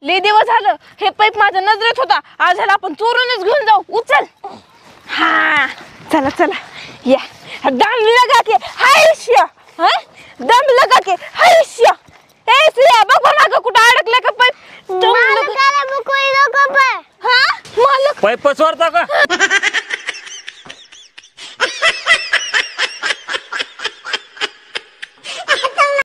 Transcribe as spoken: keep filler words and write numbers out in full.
लय दिवस झालं हे पाईप माझ्या नजरेत होता, आज ह्याला आपण चोरूनच घेऊन जाऊ. उचल. हा चला चला या. दम लगा के हायश्या. हा दम लगा के हायश्या. ए सिया बघ मागं कुठं अडकलं का पाईप. दम लगा. मालकाला कोई नको पण. हा मालक पाईप चोरता का?